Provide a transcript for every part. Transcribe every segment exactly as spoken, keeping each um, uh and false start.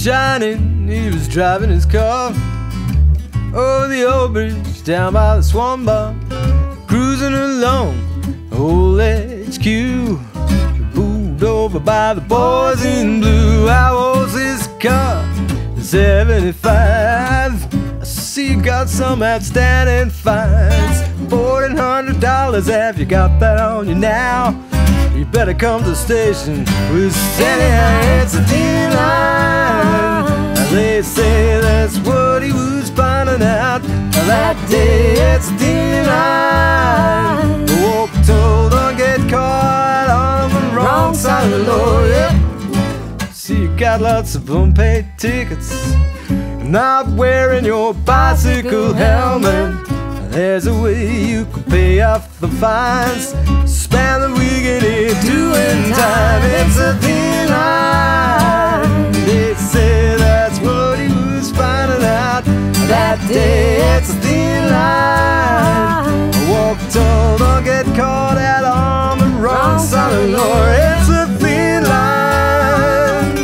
shining, he was driving his car over the old bridge down by the Swan Bar, cruising along old H Q, pulled over by the boys in blue. How old's his car? seventy-five. I see you got some outstanding fines, fourteen hundred dollars. Have you got that on you now? You better come to the station with Santa. It's a D line. They say that's what he was finding out that day. It's a D line. Walk tall, don't get caught on the wrong side of the law. Yeah. See, you got lots of unpaid tickets, not wearing your bicycle helmet. There's a way you can pay off the fines, spend the weekend here doing time. It's a thin line. They say that's what he was finding out that day. It's a thin line. Walk tall, don't get caught out on the wrong side of the law. It's a thin line.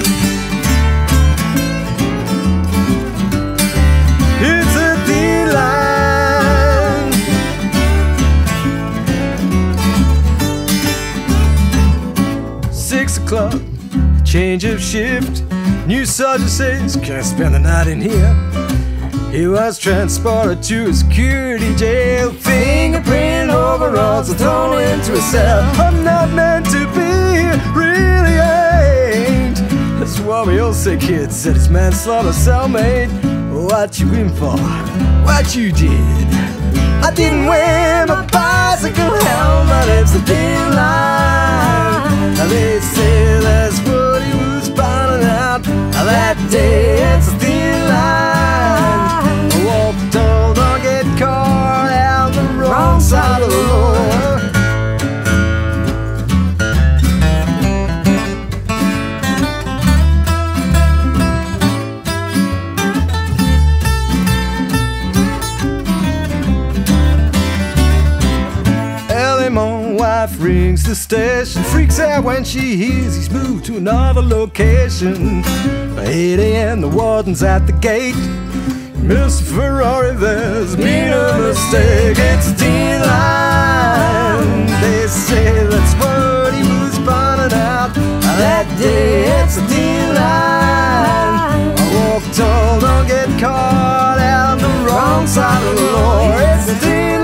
It's a thin line. Six o'clock, change of shift. New sergeant says, can't spend the night in here. He was transported to a security jail. Fingerprint overalls are thrown into a cell. I'm not meant to be here, really ain't. That's what we all say, kids, said his manslaughter cellmate. What you in for? What you did? I didn't wear my bicycle helmet. It's a thin line. They say that's what he was finding out that day. It's a thin line. Walk tall, don't get caught out the wrong side of the law. Early morning, wife rings the station, freaks out when she hears he's moved to another location. eight A M the warden's at the gate. Mister Ferrari, there's been a mistake. It's a thin line. They say that's what he was finding out that day. It's a thin line. Walk tall, don't get caught out on the wrong side of the law. It's a thin line.